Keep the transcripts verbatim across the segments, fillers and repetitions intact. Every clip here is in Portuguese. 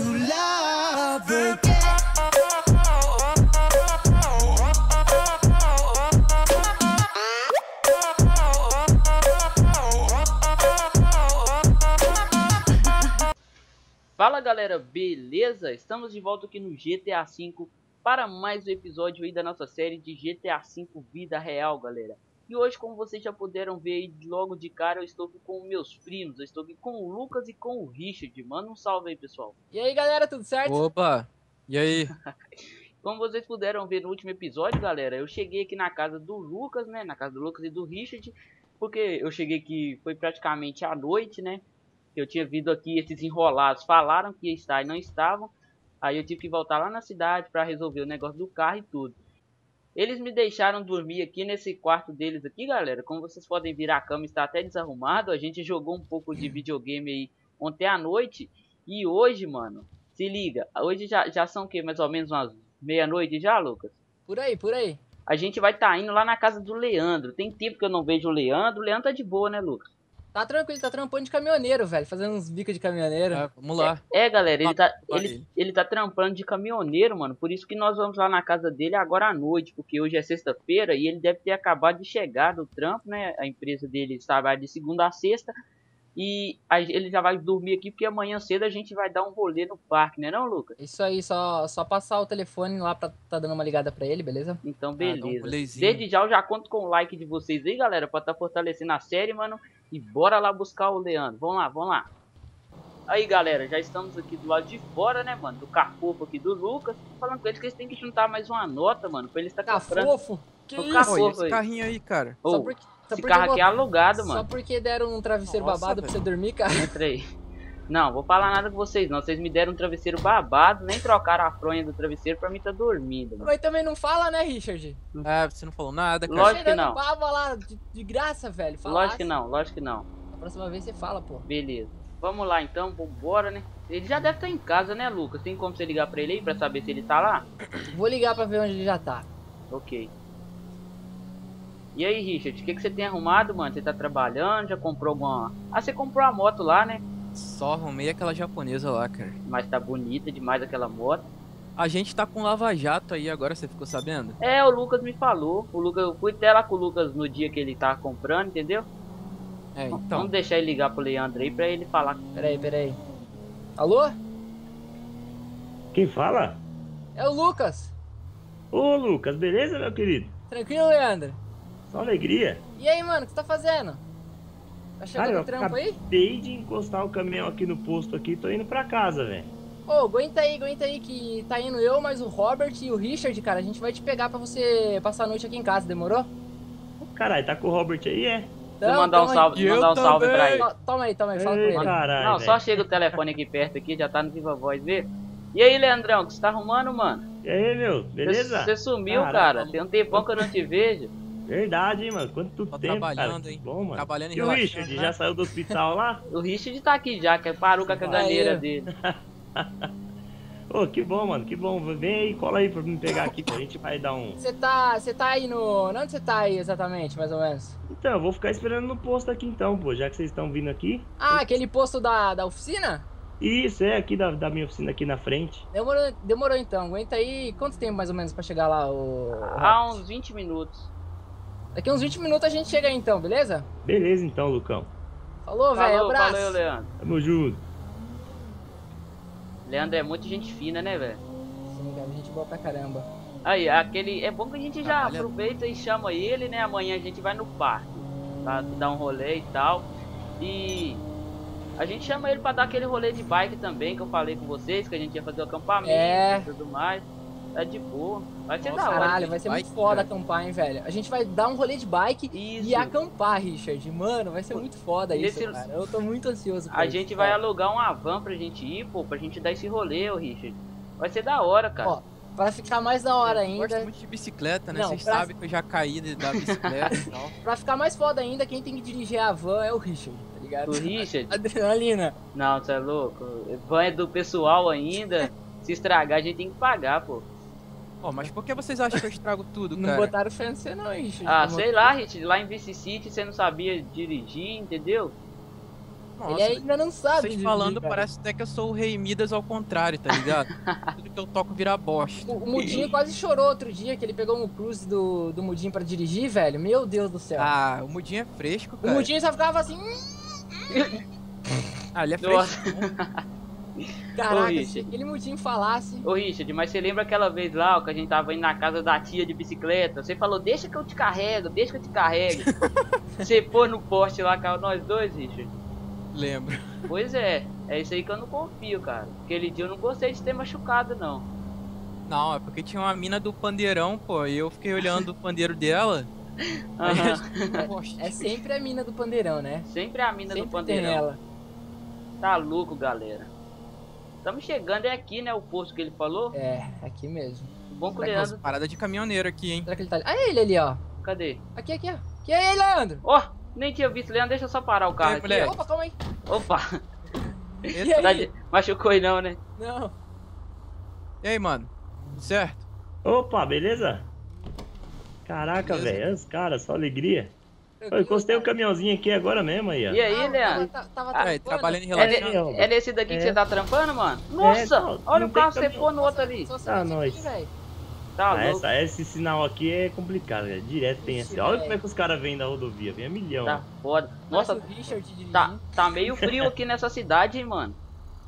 love. Fala galera, beleza? Estamos de volta aqui no G T A cinco para mais um episódio aí da nossa série de G T A cinco Vida Real, galera. E hoje, como vocês já puderam ver aí, logo de cara eu estou aqui com meus primos, eu estou aqui com o Lucas e com o Richard. Manda um salve aí, pessoal. E aí galera, tudo certo? Opa, e aí? Como vocês puderam ver no último episódio, galera, eu cheguei aqui na casa do Lucas, né, na casa do Lucas e do Richard, porque eu cheguei aqui, foi praticamente à noite, né. Eu tinha vindo aqui, esses enrolados falaram que ia estar e não estavam. Aí eu tive que voltar lá na cidade para resolver o negócio do carro e tudo. Eles me deixaram dormir aqui nesse quarto deles aqui, galera. Como vocês podem ver, a cama está até desarrumado. A gente jogou um pouco de videogame aí ontem à noite. E hoje, mano, se liga. Hoje já, já são o quê? Mais ou menos umas meia-noite já, Lucas? Por aí, por aí. A gente vai estar tá indo lá na casa do Leandro. Tem tempo que eu não vejo o Leandro. O Leandro tá de boa, né, Lucas? Tá tranquilo, tá trampando de caminhoneiro, velho. Fazendo uns bicos de caminhoneiro. É, vamos lá. É, é, galera, ele tá, Vai. ele, ele tá trampando de caminhoneiro, mano. Por isso que nós vamos lá na casa dele agora à noite. Porque hoje é sexta-feira e ele deve ter acabado de chegar do trampo, né? A empresa dele trabalha de segunda a sexta. E a, ele já vai dormir aqui porque amanhã cedo a gente vai dar um rolê no parque, né não, Lucas? Isso aí, só, só passar o telefone lá pra tá dando uma ligada pra ele, beleza? Então, Ah, dá um beleza. rolezinho. Desde já eu já conto com o like de vocês aí, galera, pra tá fortalecendo a série, mano. E bora lá buscar o Leandro. Vamos lá, vamos lá. Aí, galera, já estamos aqui do lado de fora, né, mano? Do cafofo aqui do Lucas. Falando com eles que eles têm que juntar mais uma nota, mano. Pra eles estar Tá comprando. fofo? Que O isso? cafofo. Olha esse aí. carrinho aí, cara. Ô, Só porque, só esse porque carro eu aqui é vou- alugado, Só mano. porque deram um travesseiro Nossa, babado pra velho. você dormir, cara. Entra aí. Não, vou falar nada com vocês não. Vocês me deram um travesseiro babado, nem trocaram a fronha do travesseiro pra mim tá dormindo, mano. Mas também não fala, né, Richard? Ah, você não falou nada, cara. Lógico que Cheirando não. baba lá, de, de graça, velho. Falasse. Lógico que não, lógico que não. A próxima vez você fala, pô. Beleza. Vamos lá então, vambora, né? Ele já deve estar em casa, né, Lucas? Tem como você ligar pra ele aí pra saber se ele tá lá? Vou ligar pra ver onde ele já tá. Ok. E aí, Richard, o que, que você tem arrumado, mano? Você tá trabalhando? Já comprou alguma... Ah, você comprou a moto lá, né? Só arrumei aquela japonesa lá, cara. Mas tá bonita demais aquela moto. A gente tá com lava-jato aí agora, você ficou sabendo? É, o Lucas me falou. O Lucas, eu fui até lá com o Lucas no dia que ele tava comprando, entendeu? É, Vamos então. deixar ele ligar pro Leandro aí pra ele falar. Peraí, peraí. Alô? Quem fala? É o Lucas. Ô Lucas, beleza, meu querido? Tranquilo, Leandro? Só alegria. E aí, mano, o que você tá fazendo? Tá chegando Cara, no eu trampo aí? acabei de encostar o caminhão aqui no posto aqui, tô indo pra casa, velho. Ô, aguenta aí, aguenta aí que tá indo eu, mais o Robert e o Richard, cara. A gente vai te pegar pra você passar a noite aqui em casa, demorou? Caralho, tá com o Robert aí, é? Vou Então, mandar um toma aí. salve, E eu mandar um salve também. pra ele. To- Toma aí, toma aí, fala com Ei, ele. caralho, Não, velho. só chega o telefone aqui perto aqui, já tá no Viva Voz, vê? E aí, Leandrão, o que você tá arrumando, mano? E aí, meu, beleza? Você sumiu, Caraca, cara. mano. Tem um tempão que eu não te vejo. Verdade, hein, mano. Quanto Tô tempo, trabalhando, cara. hein? Bom, mano. Trabalhando e E o relaxando, Richard, né? já saiu do hospital lá? O Richard tá aqui já, que parou com a caganeira Aí. dele. Ô, que bom, mano, que bom. Vem aí, cola aí pra me pegar aqui, que a gente vai dar um... Você tá, você tá aí no... Onde você tá aí exatamente, mais ou menos? Então, eu vou ficar esperando no posto aqui então, pô, já que vocês estão vindo aqui. Ah, aquele posto da, da oficina? Isso, é aqui da, da minha oficina aqui na frente. Demorou, demorou então, aguenta aí. Quanto tempo mais ou menos pra chegar lá, o... o Há Robert? uns vinte minutos. Daqui uns vinte minutos a gente chega aí então, beleza? Beleza então, Lucão. Falou, velho, Falou, abraço. valeu, Leandro. Tamo junto. Leandro é muito gente fina, né, velho? Sim, cara, gente boa pra caramba. Aí, aquele... É bom que a gente já Trabalha- aproveita e chama ele, né? Amanhã a gente vai no parque. Pra dar um rolê e tal. E... A gente chama ele pra dar aquele rolê de bike também, que eu falei com vocês, que a gente ia fazer o acampamento É. e tudo mais. É de boa. Vai ser Nossa, da hora. Caralho, vai ser bike, muito foda cara. acampar, hein, velho. A gente vai dar um rolê de bike Isso. e acampar, Richard. Mano, vai ser muito foda isso, Esse- cara. Eu tô muito ansioso por A isso, gente vai cara. alugar uma van pra gente ir, pô, pra gente dar esse rolê, ô Richard. Vai ser da hora, cara. Ó, pra ficar mais da hora Eu gosto ainda, muito de bicicleta, né? Não, Vocês pra- sabem que eu já caí de- da bicicleta e tal. pra ficar mais foda ainda, quem tem que dirigir a van é o Richard, tá ligado? O Richard? Adrenalina. Não, você é louco. Van é do pessoal ainda. Se estragar, a gente tem que pagar, pô. Pô, mas por que vocês acham que eu estrago tudo, Não cara? botaram fé no você não, Richard. Ah, Como- sei lá, Richard. Lá em Vice City você não sabia dirigir, entendeu? Ele ainda não sabe Vocês dirigir, falando, cara. parece até que eu sou o Rei Midas ao contrário, tá ligado? Tudo que eu toco vira bosta. O, o Mudinho quase chorou outro dia, que ele pegou um cruise do, do Mudinho pra dirigir, velho. Meu Deus do céu. Ah, o Mudinho é fresco, o cara. Mudinho só ficava assim... "Hum". Ah, ele é Nossa. fresco. Caraca, Ô, se Richard. aquele Mudinho falasse... Ô Richard, mas você lembra aquela vez lá ó, que a gente tava indo na casa da tia de bicicleta? Você falou, deixa que eu te carrego, deixa que eu te carrego. Você pôs no poste lá, caiu nós dois, Richard. Lembro. Pois é, é isso aí que eu não confio, cara. Aquele dia eu não gostei de ter machucado, não. Não, é porque tinha uma mina do pandeirão, pô, e eu fiquei olhando o pandeiro dela. Aí Aham. eu- Poxa. É sempre a mina do pandeirão, né? Sempre a mina Sempre do pandeirão. tem ela. Tá louco, galera. Estamos chegando, é aqui, né? O posto que ele falou. É, aqui mesmo. Bom que o Tá com umas Leandro. paradas de caminhoneiro aqui, hein? Será que ele tá ali? Ah, ele ali, ó. Cadê? Aqui, aqui, ó. Que é ele, Leandro? Ó, nem tinha visto, Leandro. Deixa eu só parar o carro aí, aqui. moleque? Opa, calma aí. ó. Opa, E Eita. tá aí? de... machucou aí não, né? Não. E aí, mano? Tudo certo? Opa, beleza? Caraca, Beleza. velho, os caras, só alegria. Eu encostei o caminhãozinho aqui agora mesmo aí, ó. E aí, Ah, Leandro? Tava, tava Aí, trampando? trabalhando em É, relação. ne- ó. é nesse daqui que É. você tá trampando, mano? Nossa, não, olha não o carro que tem você caminhão. pôs no outro ali. Só você Ah, aqui, nós. velho. Tá Ah, louco. essa, esse sinal aqui é complicado, velho. Direto tem Ixi, assim. Olha velho. como é que os caras vêm da rodovia, vem a milhão. Tá foda. Nossa, Nossa, o Richard dirigindo. tá, tá meio frio aqui nessa cidade, hein, mano.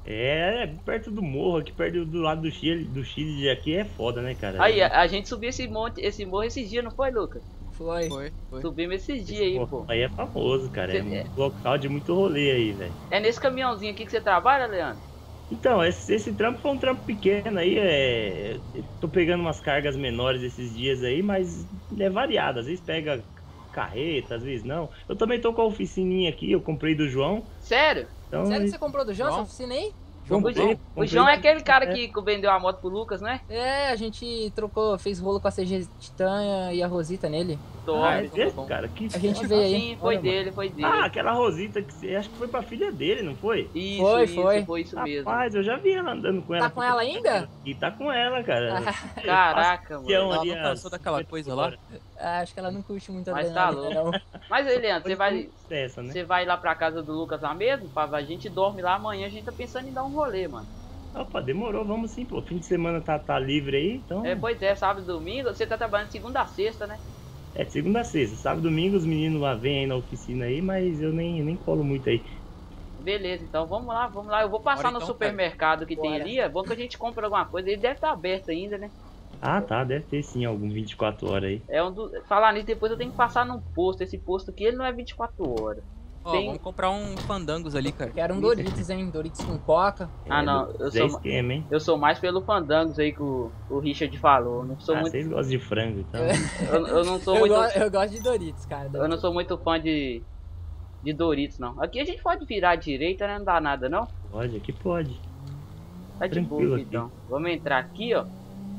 É, é perto do morro, aqui perto do lado do Chile, do Chile de aqui é foda, né, cara? Aí, a, a gente subiu esse monte, esse morro esses dias, não foi, Lucas? Foi. Foi, foi. Subimos esses dias aí, Esse pô. morro aí é famoso, cara. É Cê- é. um local de muito rolê aí, velho. É nesse caminhãozinho aqui que você trabalha, Leandro? Então, esse, esse trampo foi um trampo pequeno aí, é. Eu tô pegando umas cargas menores esses dias aí, mas é variado. Às vezes pega carreta, às vezes não. Eu também tô com a oficininha aqui, eu comprei do João. Sério? Então, Sério que você comprou do João? João? Essa oficina aí? O, comprei, João, o comprei. João é aquele cara que vendeu a moto pro Lucas, né? É, a gente trocou, fez rolo com a C G Titã e a Rosita nele. Top. Ah, é Bom, desse, bom. cara? Que A gente foda. veio aí. Sim, foi Olha, dele, foi dele. Ah, aquela Rosita que você, acho que foi pra filha dele, não foi? Isso, Foi, isso, foi. foi isso mesmo. Rapaz, eu já vi ela andando com ela. Tá com ela ainda? E tá com ela, cara. Caraca, Peão mano. Ela ali não a cansou daquela cinquenta coisa por lá? hora. Ah, acho que ela não curte muito a Mas tá adrenalina, não. Mas aí, Leandro, você vai, Essa, né? você vai lá pra casa do Lucas lá mesmo? Pá, a gente dorme lá amanhã, a gente tá pensando em dar um rolê, mano. Opa, demorou, vamos sim, pô. Fim de semana tá, tá livre aí, então. É, pois é, sábado e domingo, você tá trabalhando de segunda a sexta, né? É de segunda a sexta. Sábado e domingo os meninos lá vêm aí na oficina aí, mas eu nem, nem colo muito aí. Beleza, então vamos lá, vamos lá. Eu vou passar Bora no então, supermercado que tem Bora. ali, é bom que a gente compra alguma coisa. Ele deve estar aberto ainda, né? Ah, tá, deve ter sim algum vinte e quatro horas aí. É um do... Falar nisso, depois eu tenho que passar num posto. Esse posto aqui, ele não é vinte e quatro horas. Ó, Tem- vamos comprar um fandangos ali, cara. Quero um Doritos, hein? Doritos com coca. Ah, É, não, eu Zé sou, esquema, hein? eu sou mais pelo Fandangos aí que o, o Richard falou. Não sou Ah, muito, vocês gostam de frango, então. eu, eu não sou Eu, muito, go- eu gosto de Doritos, cara. eu não sou muito fã de, de Doritos, não. Aqui a gente pode virar à direita, né? Não dá nada, não. Pode, aqui pode. Tá de Tranquilo boa, aqui. então. Vamos entrar aqui, ó.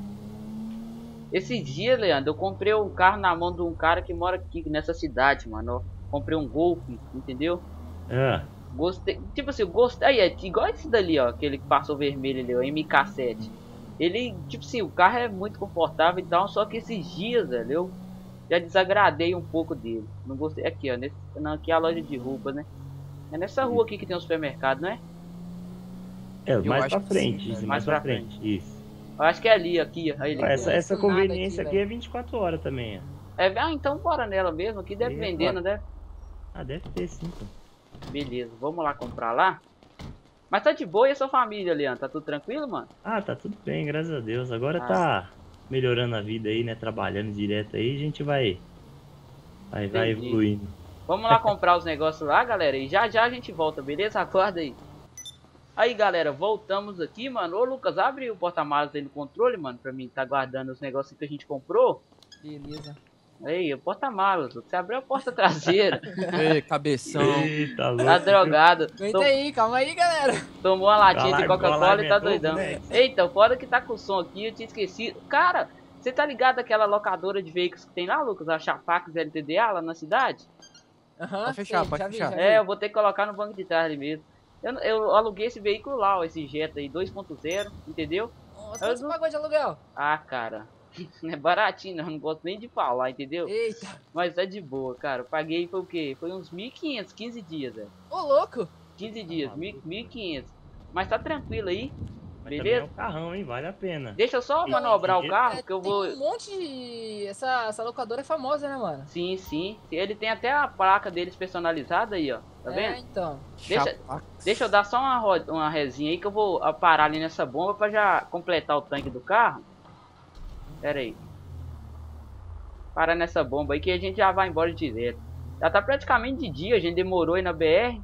Esse dia, Leandro, eu comprei um carro na mão de um cara que mora aqui nessa cidade, mano. ó. Comprei um Golf, entendeu? Ah, Gostei. Tipo assim, eu gostei. Aí, é igual esse dali, ó. Aquele que passou vermelho ali, ó. M K sete. Ele, tipo assim, o carro é muito confortável e tal. Só que esses dias, velho, eu já desagradei um pouco dele. Não gostei. Aqui, ó. Nesse, não, aqui é a loja de roupas, né? É nessa rua aqui que tem um supermercado, não é? é, Eu mais acho pra que frente, sim, isso, cara. mais Mais pra pra frente, isso. Eu acho que é ali, aqui, ó. Aí ele- Ó, essa, essa conheço nada conveniência aqui, aqui, é vinte e quatro horas também, ó. É, ah, então bora nela mesmo. Aqui deve E vender, agora? não deve? Ah, deve ter sim, pô. Beleza, vamos lá comprar lá. Mas tá de boa e a sua família, Leandro? Tá tudo tranquilo, mano? Ah, tá tudo bem, graças a Deus. Agora Ah. tá melhorando a vida aí, né? Trabalhando direto aí, a gente vai. Vai, vai Entendi. evoluindo. Vamos lá comprar os negócios lá, galera. E já já a gente volta, beleza? Aguarda aí. Aí, galera, voltamos aqui, mano. Ô, Lucas, abre o porta-malas aí no controle, mano, pra mim tá guardando os negócios que a gente comprou. Beleza. Aí, o porta-malas, Lucas. Você abriu a porta traseira. Ei, cabeção. Eita, louco. Tá drogado. Aguenta Tom- aí, calma aí, galera. Tomou uma latinha Tá de lá, Coca-Cola bola, e tá né? doidão. Né? Eita, o foda que tá com o som aqui, eu tinha esquecido. Cara, você tá ligado àquela locadora de veículos que tem lá, Lucas? A Chapax L T D A lá na cidade? Aham, Pode fechar, sei, pode já vi, fechar. já vi. É, eu vou ter que colocar no banco de trás ali mesmo. Eu, eu aluguei esse veículo lá, ó, esse Jetta aí, dois ponto zero, entendeu? Nossa, quanto você Eu não- pagou de aluguel? Ah, cara, não é baratinho não, não gosto nem de falar, entendeu? Eita. Mas é de boa, cara. Eu paguei, foi o quê? Foi uns mil e quinhentos, quinze dias, velho. Ô, louco. quinze dias, mil e quinhentos. Mas tá tranquilo aí, Mas também é beleza? um carrão, hein? Vale a pena. Deixa eu só manobrar o carro, É, que eu tem vou... um monte de... Essa, essa locadora é famosa, né, mano? Sim, sim. Ele tem até a placa deles personalizada aí, ó. Tá vendo? É, então. Deixa, Chapa. deixa eu dar só uma, roda, uma resinha aí que eu vou ah, parar ali nessa bomba pra já completar o tanque do carro. Pera aí. Parar nessa bomba aí que a gente já vai embora direto. Já tá praticamente de dia, a gente demorou aí na B R.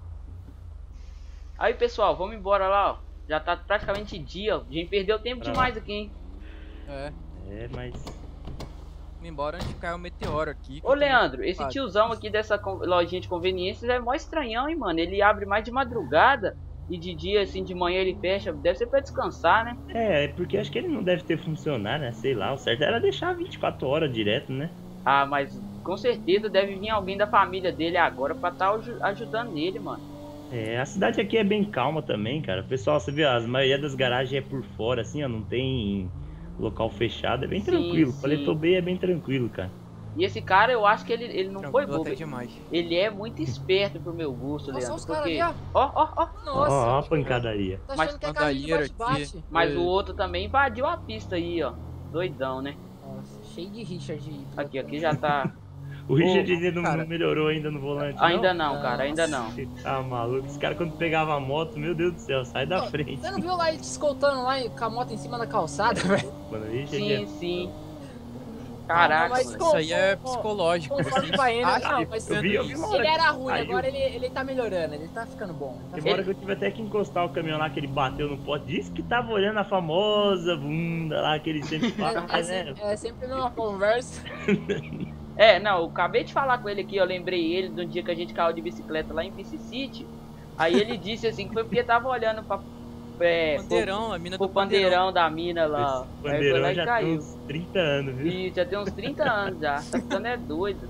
Aí, pessoal, vamos embora lá, ó. Já tá praticamente dia, ó. A gente perdeu tempo Pra demais aqui, hein. É. É, mas... Vamos embora antes de cair o meteoro aqui. que Ô, eu tô Leandro, muito esse ocupado. tiozão aqui dessa con- lojinha de conveniências é mó estranhão, hein, mano. Ele abre mais de madrugada e de dia, assim, de manhã ele fecha. Deve ser pra descansar, né? É, é porque acho que ele não deve ter funcionário, né? Sei lá, o certo era deixar vinte e quatro horas direto, né? Ah, mas com certeza deve vir alguém da família dele agora pra estar ajudando ele, mano. É, a cidade aqui é bem calma também, cara. Pessoal, você vê, a maioria das garagens é por fora, assim, ó, não tem local fechado, é bem Sim, tranquilo. sim. Paleto Bay é bem tranquilo, cara. E esse cara, eu acho que ele, ele não foi Tranquilo bobo. até demais. Ele é muito esperto pro meu gosto, Olha só Leandro. os caras Porque... ali, Ó, ó, ó. Nossa. Ó, ó a pancadaria. Tá Mas achando que é carrinho de bandalheira bate-bate? Mas É. o outro também invadiu a pista aí, ó. Doidão, né? Nossa, cheio de Richard. Aqui, aqui já tá... O Richard ainda não, cara. não melhorou ainda no volante, Ainda não? não, cara, ainda não. Você tá maluco? Os caras quando pegavam a moto, meu Deus do céu, sai da Não, frente. Você não viu lá ele te escoltando lá com a moto em cima da calçada, velho? Mano, o Richard Sim, é... sim. Caraca, mas mano. com- Isso aí é com- psicológico. Conforme Você vai indo, acha não, que mas Eu vi, eu vi uma hora ele que era ruim, caiu. agora ele, ele tá melhorando, ele tá ficando bom. Tá Teve uma hora que eu tive até que encostar o caminhão lá que ele bateu no pote. Disse que tava olhando a famosa bunda lá que ele sempre fala, É, é, né? sempre, é sempre numa conversa. É, não, eu acabei de falar com ele aqui, eu lembrei ele do dia que a gente caiu de bicicleta lá em Vice City. Aí ele disse assim que foi porque tava olhando pra, é, pro, Pandeirão, a mina pro do pandeirão. pandeirão da mina lá. Esse Aí foi bandeirão lá e já tem caiu. uns trinta anos, viu? E já tem uns trinta anos já, tá ficando é doido.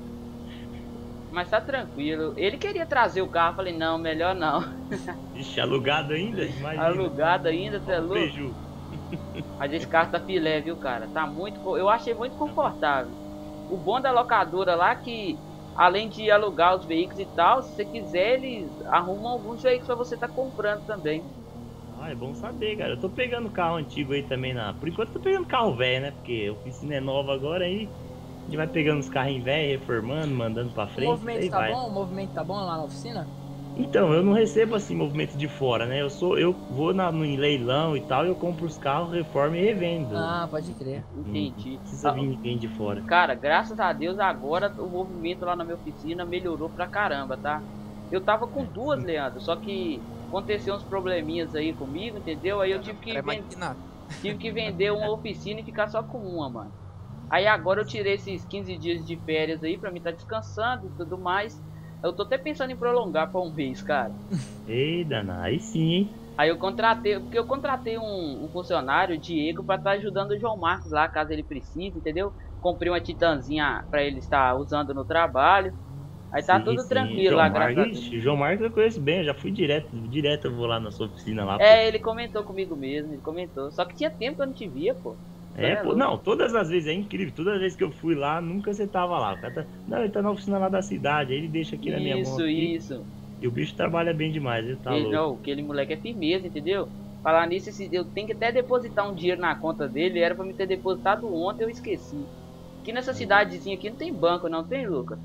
Mas tá tranquilo. Ele queria trazer o carro, eu falei, não, melhor não. Ixi, alugado ainda? Imagina. Alugado ainda, você é louco? Preju. Mas esse carro tá filé, viu, cara? Tá muito. co- Eu achei muito confortável. O bom da locadora lá é que, além de alugar os veículos e tal, se você quiser, eles arrumam alguns veículos pra você tá comprando também. Ah, é bom saber, cara. Eu tô pegando carro antigo aí também na. Por enquanto eu tô pegando carro velho, né? Porque a oficina é nova agora aí. A gente vai pegando os carrinhos velhos, reformando, mandando pra O frente. movimento aí tá vai. bom? O movimento tá bom lá na oficina? Então, eu não recebo assim movimento de fora, né? Eu sou, eu vou na, no em leilão e tal, eu compro os carros, reformo e revendo. Ah, pode crer. Entendi. Não precisa Ah, vir ninguém de fora. Cara, graças a Deus agora o movimento lá na minha oficina melhorou pra caramba, tá? Eu tava com duas, Leandro, só que aconteceu uns probleminhas aí comigo, entendeu? Aí eu tive que, É ven- maquinado. tive que vender uma oficina e ficar só com uma, mano. Aí agora eu tirei esses quinze dias de férias aí pra mim tá descansando e tudo mais. Eu tô até pensando em prolongar pra um mês, cara. Ei, Dana, aí sim, hein? Aí eu contratei, porque eu contratei um, um funcionário, o Diego, pra estar ajudando o João Marcos lá, caso ele precise, entendeu? Comprei uma Titanzinha pra ele estar usando no trabalho. Aí tá Sim, tudo sim. tranquilo João lá, graças a Marcos, Deus. ixi, João Marcos eu conheço bem, eu já fui direto, direto eu vou lá na sua oficina lá. pô. É, ele comentou comigo mesmo, ele comentou. Só que tinha tempo que eu não te via, pô. É, é pô, louco. não, todas as vezes, é incrível, todas as vezes que eu fui lá, nunca você tava lá. O cara tá, não, ele tá na oficina lá da cidade, aí ele deixa aqui na minha mão. Isso, aqui, isso. E o bicho trabalha bem demais, ele tá Ele, louco. não, aquele moleque é firmeza, entendeu? Falar nisso, esse- eu tenho que até depositar um dinheiro na conta dele. Era pra me ter depositado ontem, eu esqueci. Aqui nessa cidadezinha aqui não tem banco, não tem, Lucas?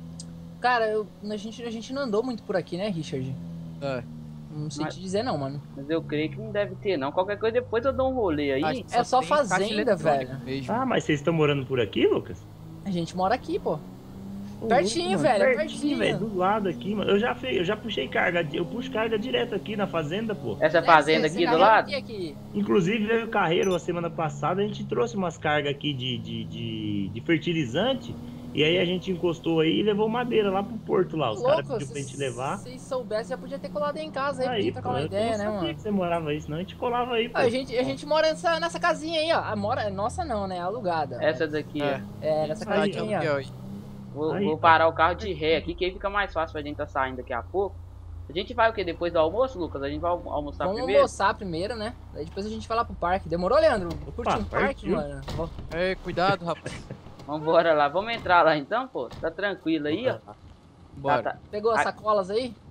Cara, eu, a, gente, a gente não andou muito por aqui, né, Richard? É. Não sei Mas- te dizer não, mano. Mas eu creio que não deve ter, não. Qualquer coisa depois eu dou um rolê aí. Acho que é só tem caixa fazenda, eletrônica velho. mesmo. Ah, mas vocês estão morando por aqui, Lucas? A gente mora aqui, pô. Ô, Pertinho, mano, velho, é pertinho, pertinho. velho, do lado aqui, mano. Eu já, fe... eu já puxei carga, eu puxo carga direto aqui na fazenda, pô. Essa fazenda É, aqui você do carrega lado? aqui, aqui. Inclusive, veio o Carreiro, a semana passada, a gente trouxe umas cargas aqui de, de, de, de fertilizante. E aí a gente encostou aí e levou madeira lá pro porto lá. Os caras Louco, pediram pra gente se levar. vocês soubessem, já podia ter colado aí em casa aí, Aí, podia trocar pô, uma eu ideia, não né, sabia mano? que você morava aí, senão a gente colava aí, pô. A gente, a gente mora nessa, nessa casinha aí, ó. A mora, nossa não, né? Alugada. Essa daqui, É. ó. É, nessa Aí, casinha Aluguel aí, ó. aí. Vou, Aí, vou tá. parar o carro de ré aqui, que aí fica mais fácil pra gente tá saindo daqui a pouco. A gente vai o que? Depois do almoço, Lucas? A gente vai almo- almoçar Vamos primeiro? almoçar primeiro, né? Daí depois a gente vai lá pro parque. Demorou, Leandro? Curte um parque, partiu. mano? Vou- É, cuidado, rapaz. Vambora lá. Vamos entrar lá então, pô? Tá tranquilo aí, ó. Tá, Bora. tá. Pegou as Ah. sacolas aí?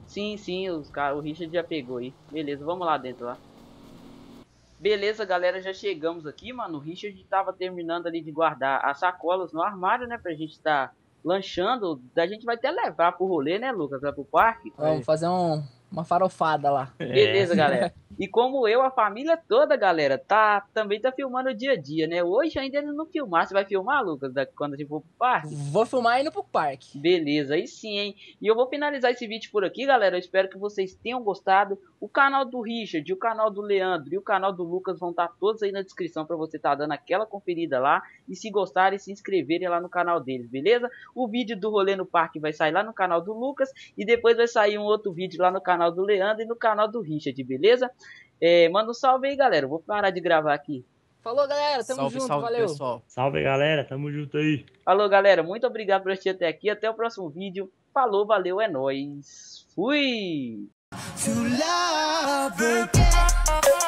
Sim, sim, os cara, o Richard já pegou aí. Beleza, vamos lá dentro lá. Beleza, galera, já chegamos aqui, mano. O Richard tava terminando ali de guardar as sacolas no armário, né? Pra gente estar lanchando. A gente vai até levar pro rolê, né, Lucas? Lá pro parque. Vamos fazer um, uma farofada lá. Beleza, é. galera. E como eu, a família toda, galera, tá, também tá filmando o dia a dia, né? Hoje ainda ele não filmar. Você vai filmar, Lucas, da, quando a gente for pro parque? Vou filmar indo pro parque. Beleza, aí sim, hein? E eu vou finalizar esse vídeo por aqui, galera. Eu espero que vocês tenham gostado. O canal do Richard, o canal do Leandro e o canal do Lucas vão estar todos aí na descrição pra você estar dando aquela conferida lá. E se gostarem, se inscreverem lá no canal deles, beleza? O vídeo do rolê no parque vai sair lá no canal do Lucas. E depois vai sair um outro vídeo lá no canal do Leandro e no canal do Richard, beleza? É, manda um salve aí, galera. Eu vou parar de gravar aqui. Falou, galera. Tamo salve, junto. salve, Valeu. Pessoal. Salve, galera. Tamo junto aí. Falou, galera. Muito obrigado por assistir até aqui. Até o próximo vídeo. Falou, valeu, é nóis. Fui!